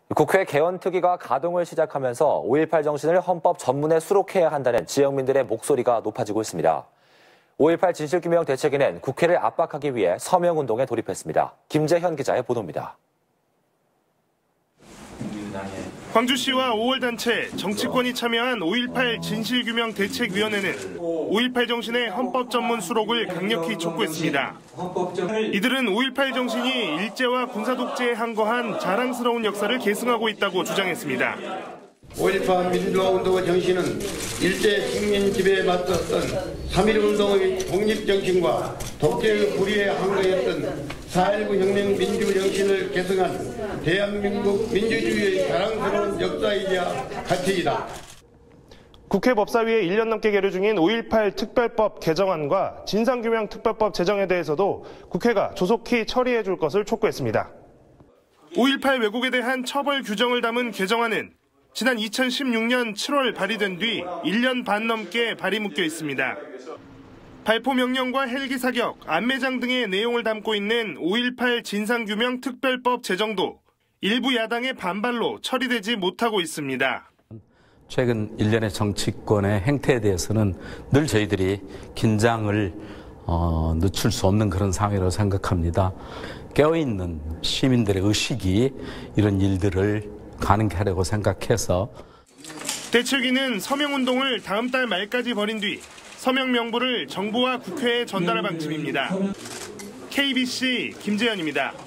국회 개원특위가 가동을 시작하면서 5.18 정신을 헌법 전문에 수록해야 한다는 지역민들의 목소리가 높아지고 있습니다. 5.18 진실규명 대책위는 국회를 압박하기 위해 서명운동에 돌입했습니다. 김재현 기자의 보도입니다. 광주시와 5월단체, 정치권이 참여한 5.18 진실규명대책위원회는 5.18 정신의 헌법 전문 수록을 강력히 촉구했습니다. 이들은 5.18 정신이 일제와 군사독재에 항거한 자랑스러운 역사를 계승하고 있다고 주장했습니다. 5.18 민주화운동의 정신은 일제 식민 지배에 맞섰던 3.1운동의 독립정신과 독재의 불의에 항거했던 4.19 혁명 민주정신을 계승한 대한민국 민주주의의 자랑스러운 역사이자 가치이다. 국회 법사위에 1년 넘게 계류 중인 5.18 특별법 개정안과 진상규명 특별법 제정에 대해서도 국회가 조속히 처리해 줄 것을 촉구했습니다. 5.18 왜곡에 대한 처벌 규정을 담은 개정안은 지난 2016년 7월 발의된 뒤 1년 반 넘게 발이 묶여 있습니다. 발포 명령과 헬기 사격, 안매장 등의 내용을 담고 있는 5.18 진상규명 특별법 제정도 일부 야당의 반발로 처리되지 못하고 있습니다. 최근 일련의 정치권의 행태에 대해서는 늘 저희들이 긴장을 늦출 수 없는 그런 상황이라고 생각합니다. 깨어있는 시민들의 의식이 이런 일들을 가능케 하려고 생각해서 대책위는 서명운동을 다음 달 말까지 벌인 뒤 서명 명부를 정부와 국회에 전달할 방침입니다. KBC 김재현입니다.